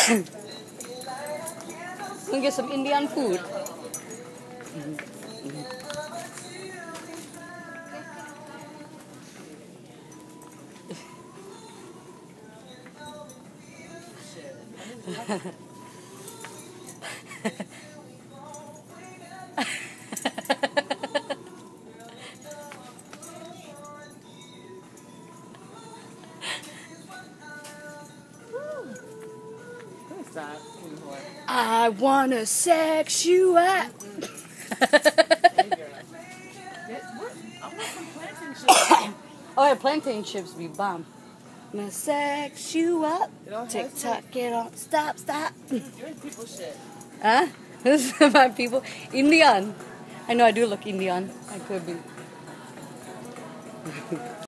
Gonna get some Indian food. I wanna sex you up. I want some plantain chips. Oh yeah, plantain chips be bomb. Gonna sex you up. Tick tock, get on. Stop. You're in people shit. Huh? This is my people. Indian. I know I do look Indian. I could be.